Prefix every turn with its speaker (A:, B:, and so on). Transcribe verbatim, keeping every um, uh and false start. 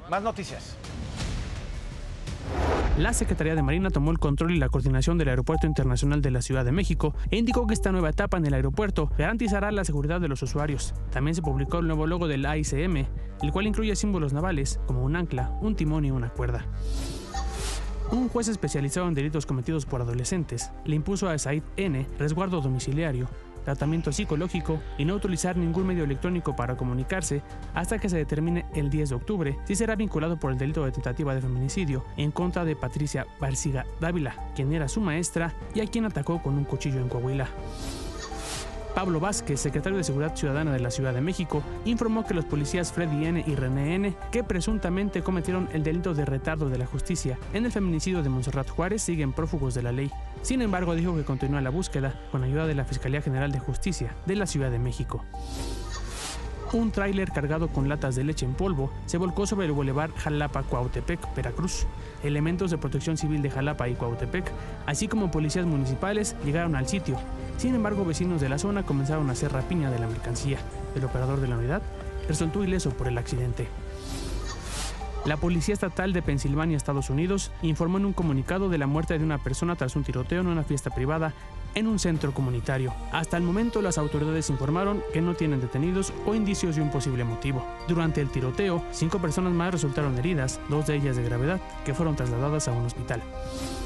A: Más noticias.
B: La Secretaría de Marina tomó el control y la coordinación del Aeropuerto Internacional de la Ciudad de México e indicó que esta nueva etapa en el aeropuerto garantizará la seguridad de los usuarios. También se publicó el nuevo logo del A I C M, el cual incluye símbolos navales como un ancla, un timón y una cuerda. Un juez especializado en delitos cometidos por adolescentes le impuso a Said N. resguardo domiciliario, tratamiento psicológico y no utilizar ningún medio electrónico para comunicarse hasta que se determine el diez de octubre si será vinculado por el delito de tentativa de feminicidio en contra de Patricia Barciga Dávila, quien era su maestra y a quien atacó con un cuchillo en Coahuila. Pablo Vázquez, secretario de Seguridad Ciudadana de la Ciudad de México, informó que los policías Freddy N. y René N., que presuntamente cometieron el delito de retardo de la justicia en el feminicidio de Montserrat Juárez, siguen prófugos de la ley. Sin embargo, dijo que continúa la búsqueda con ayuda de la Fiscalía General de Justicia de la Ciudad de México. Un tráiler cargado con latas de leche en polvo se volcó sobre el bulevar Jalapa-Cuautepec, Veracruz. Elementos de protección civil de Jalapa y Cuautepec, así como policías municipales, llegaron al sitio. Sin embargo, vecinos de la zona comenzaron a hacer rapiña de la mercancía. El operador de la unidad resultó ileso por el accidente. La Policía Estatal de Pensilvania, Estados Unidos, informó en un comunicado de la muerte de una persona tras un tiroteo en una fiesta privada en un centro comunitario. Hasta el momento, las autoridades informaron que no tienen detenidos o indicios de un posible motivo. Durante el tiroteo, cinco personas más resultaron heridas, dos de ellas de gravedad, que fueron trasladadas a un hospital.